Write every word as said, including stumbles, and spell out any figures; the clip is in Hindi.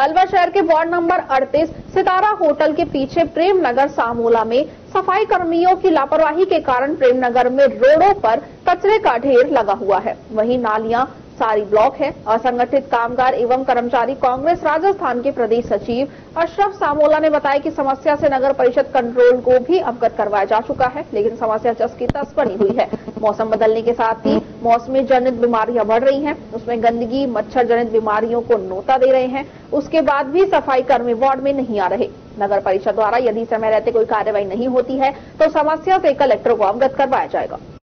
अलवर शहर के वार्ड नंबर अड़तीस सितारा होटल के पीछे प्रेम नगर सामोला में सफाई कर्मियों की लापरवाही के कारण प्रेम नगर में रोडों पर कचरे का ढेर लगा हुआ है। वहीं नालियां सारी ब्लॉक है। असंगठित कामगार एवं कर्मचारी कांग्रेस राजस्थान के प्रदेश सचिव अशरफ सामोला ने बताया कि समस्या से नगर परिषद कंट्रोल को भी अवगत करवाया जा चुका है, लेकिन समस्या जस की तस बनी हुई है। मौसम बदलने के साथ ही मौसमी जनित बीमारियां बढ़ रही हैं, उसमें गंदगी मच्छर जनित बीमारियों को नोता दे रहे हैं। उसके बाद भी सफाई कर्मी वार्ड में नहीं आ रहे। नगर परिषद द्वारा यदि समय रहते कोई कार्रवाई नहीं होती है तो समस्या से कलेक्टर को अवगत करवाया जाएगा।